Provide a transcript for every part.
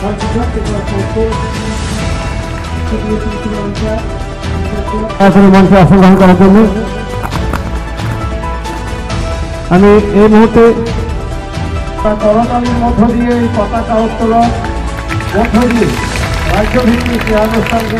মঞ্চে আসন গ্রহণ করার জন্য আমি এই মুহূর্তে করতালির মধ্য দিয়ে এই পতাকা উত্তোলন মধ্য দিয়ে রাজ্যভিত্তিক অনুষ্ঠানকে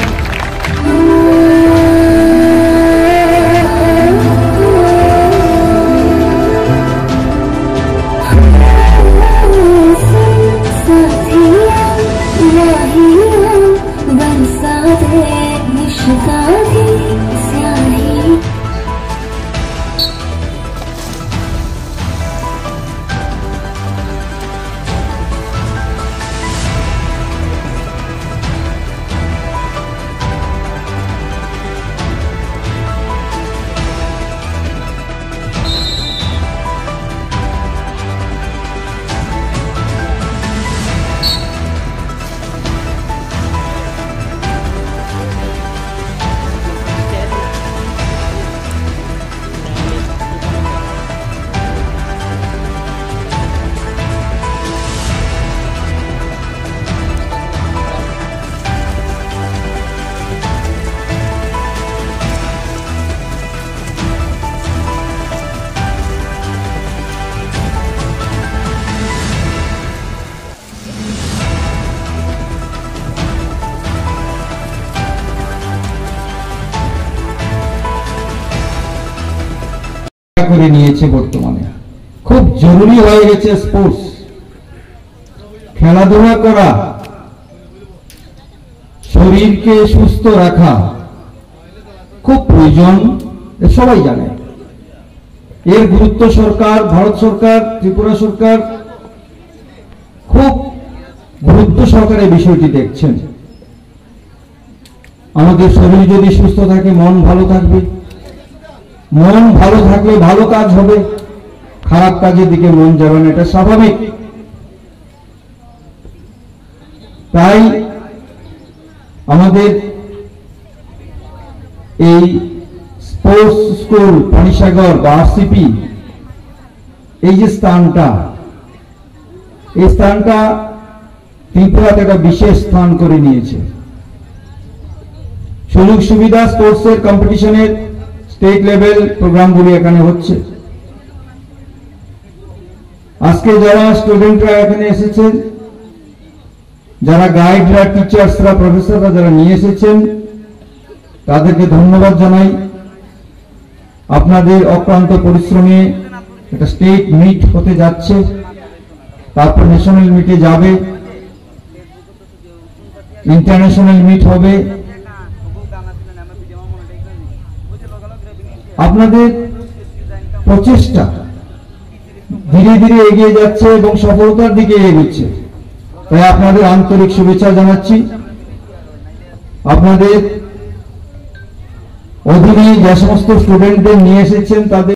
করে নিয়েছে। বর্তমানে খুব জরুরি হয়ে গেছে স্পোর্টস, খেলাধুলা করা, শরীরকে সুস্থ রাখা খুব প্রয়োজন, সবাই জানে। এর গুরুত্ব সরকার, ভারত সরকার, ত্রিপুরা সরকার খুব গুরুত্ব সহকারে বিষয়টি দেখছেন। আমাদের শরীর যদি সুস্থ থাকে মন ভালো থাকবে, মন ভালো থাকলে ভালো কাজ হবে, খারাপ কাজের দিকে মন যাবে না, এটা স্বাভাবিক। তাই আমাদের এই স্পোর্টস স্কুল পানিসাগর বা আরসিপি এই যে স্থানটা, এই স্থানটা ত্রিপুরাতে একটা বিশেষ স্থান করে নিয়েছে। সুযোগ সুবিধা স্পোর্টসের কম্পিটিশনের স্টেট লেভেল প্রোগ্রামগুলি এখানে হচ্ছে। আজকে যারা স্টুডেন্টরা এখানে এসেছেন, যারা গাইডরা, টিচার্সরা, প্রফেসররা যারা নিয়ে এসেছেন, তাদেরকে ধন্যবাদ জানাই। আপনাদের অক্লান্ত পরিশ্রমে একটা স্টেট মিট হতে যাচ্ছে, তারপর ন্যাশনাল মিটে যাবে, ইন্টারন্যাশনাল মিট হবে। আপনাদের প্রচেষ্টা ধীরে ধীরে এগিয়ে যাচ্ছে এবং সফলতার দিকে এগোচ্ছে, তাই আপনাদের আন্তরিক শুভেচ্ছা জানাচ্ছি। আপনাদের অধীনে যে সমস্ত স্টুডেন্টদের নিয়ে এসেছেন তাদের